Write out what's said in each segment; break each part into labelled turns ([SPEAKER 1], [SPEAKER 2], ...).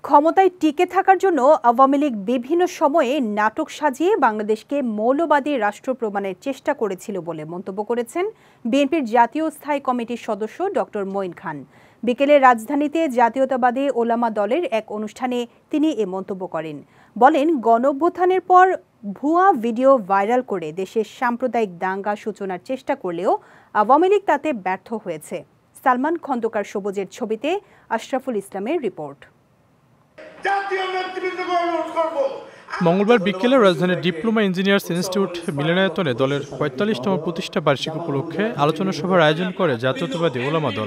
[SPEAKER 1] ক্ষমতায় টিকে থাকার জন্য আওয়ামী লীগ বিভিন্ন সময়ে নাটক সাজিয়ে বাংলাদেশকে মৌলবাদী রাষ্ট্র প্রমাণের চেষ্টা করেছিল বলে মন্তব্য করেছেন বিএনপির জাতীয় স্থায়ী কমিটির সদস্য ডক্টর মঈন খান। বিকেলে রাজধানীতে জাতীয়তাবাদী ওলামা দলের এক অনুষ্ঠানে তিনি এ মন্তব্য করেন। বলেন, গণঅভ্যুত্থানের পর ভুয়া ভিডিও ভাইরাল করে দেশের সাম্প্রদায়িক দাঙ্গা সূচনার চেষ্টা করলেও আওয়ামী লীগ তাতে ব্যর্থ হয়েছে। সালমান খন্দকার সবুজের ছবিতে আশরাফুল ইসলামের রিপোর্ট।
[SPEAKER 2] মঙ্গলবার বিকেলে রাজধানীর ডিপ্লোমা ইঞ্জিনিয়ার্স ইনস্টিটিউট মিলনায়তনে দলের ৪৫তম প্রতিষ্ঠা বার্ষিকী উপলক্ষে আলোচনা সভার আয়োজন করে জাতীয়তাবাদী ওলামা দল।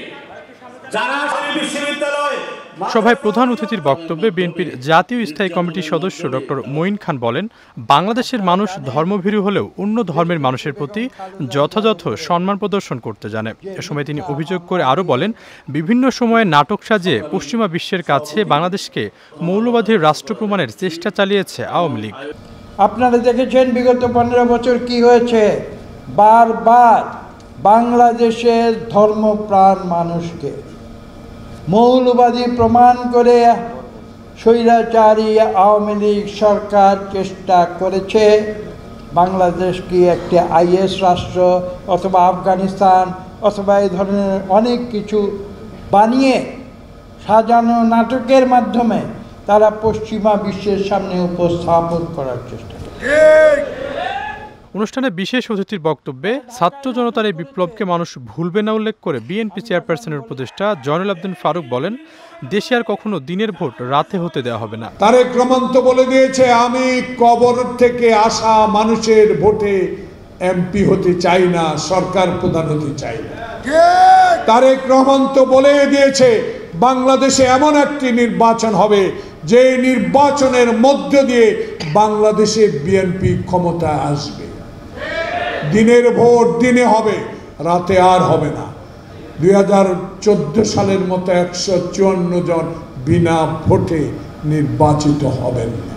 [SPEAKER 2] সভায় প্রধান অতিথির বক্তব্যে বিএনপির জাতীয় স্থায়ী কমিটির সদস্য ডক্টর মঈন খান বলেন, বাংলাদেশের মানুষ ধর্মভীরু হলেও অন্য ধর্মের মানুষের প্রতি যথাযথ সম্মান প্রদর্শন করতে জানে। এ সময় তিনি অভিযোগ করে আরও বলেন, বিভিন্ন সময়ে নাটক সাজিয়ে পশ্চিমা বিশ্বের কাছে বাংলাদেশকে মৌলবাদী রাষ্ট্র প্রমাণের চেষ্টা চালিয়েছে আওয়ামী লীগ।
[SPEAKER 3] আপনারা দেখেছেন বিগত 15 বছর কি হয়েছে। বারবার বাংলাদেশের ধর্মপ্রাণ মানুষকে মৌলবাদী প্রমাণ করে স্বৈরাচারী আওয়ামী লীগ সরকার চেষ্টা করেছে বাংলাদেশকে একটি আইএস রাষ্ট্র অথবা আফগানিস্তান অথবা এই ধরনের অনেক কিছু বানিয়ে সাজানো নাটকের মাধ্যমে তারা পশ্চিমা বিশ্বের সামনে উপস্থাপন করার চেষ্টা করে।
[SPEAKER 2] অনুষ্ঠানে বিশেষ অতিথির বক্তব্যে ছাত্র জনতার এই বিপ্লবকে মানুষ ভুলবে না উল্লেখ করে বিএনপি চেয়ারপারসনের উপদেষ্টা জয়নুল আবদিন ফারুক বলেন, দেশে আর কখনো দিনের ভোট রাতে হতে দেওয়া হবে না।
[SPEAKER 4] তারেক রহমান তো বলে দিয়েছে, আমি কবর থেকে আসা মানুষের ভোটে এমপি হতে চাই না, সরকার প্রধান হতে চাই না। তারেক রহমান তো বলে দিয়েছে, বাংলাদেশে এমন একটি নির্বাচন হবে যে নির্বাচনের মধ্য দিয়ে বাংলাদেশে বিএনপি ক্ষমতায় আসবে। দিনের ভোট দিনে হবে, রাতে আর হবে না। 2014 সালের মতো 154 জন বিনা ভোটে নির্বাচিত হবেন না।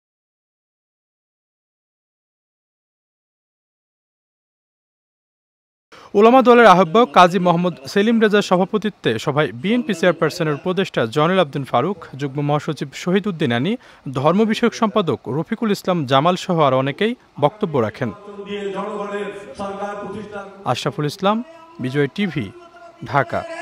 [SPEAKER 2] ওলামা দলের আহ্বায়ক কাজী মোহাম্মদ সেলিম রেজার সভাপতিত্বে সভায় বিএনপি চেয়ারপারসনের উপদেষ্টা জয়নুল আবদিন ফারুক, যুগ্ম মহাসচিব শহীদ উদ্দিন আনী, ধর্ম বিষয়ক সম্পাদক রফিকুল ইসলাম জামাল সহ আর অনেকেই বক্তব্য রাখেন। আশরাফুল ইসলাম, বিজয় টিভি, ঢাকা।